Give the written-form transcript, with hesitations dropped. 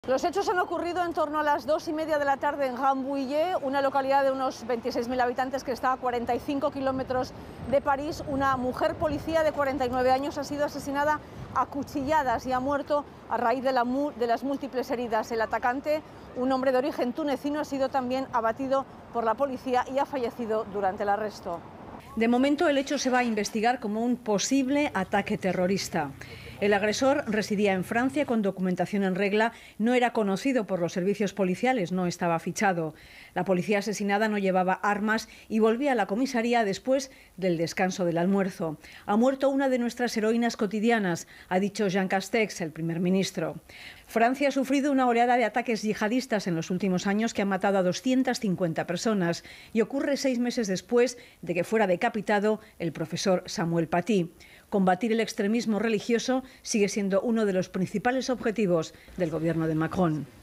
Los hechos han ocurrido en torno a las 2:30 de la tarde en Rambouillet, una localidad de unos 26.000 habitantes que está a 45 kilómetros de París. Una mujer policía de 49 años ha sido asesinada a cuchilladas y ha muerto a raíz de las múltiples heridas. El atacante, un hombre de origen tunecino, ha sido también abatido por la policía y ha fallecido durante el arresto. De momento, el hecho se va a investigar como un posible ataque terrorista. El agresor residía en Francia con documentación en regla, no era conocido por los servicios policiales, no estaba fichado. La policía asesinada no llevaba armas y volvía a la comisaría después del descanso del almuerzo. Ha muerto una de nuestras heroínas cotidianas, ha dicho Jean Castex, el primer ministro. Francia ha sufrido una oleada de ataques yihadistas en los últimos años que han matado a 250 personas y ocurre 6 meses después de que fuera decapitado el profesor Samuel Paty. Combatir el extremismo religioso sigue siendo uno de los principales objetivos del gobierno de Macron.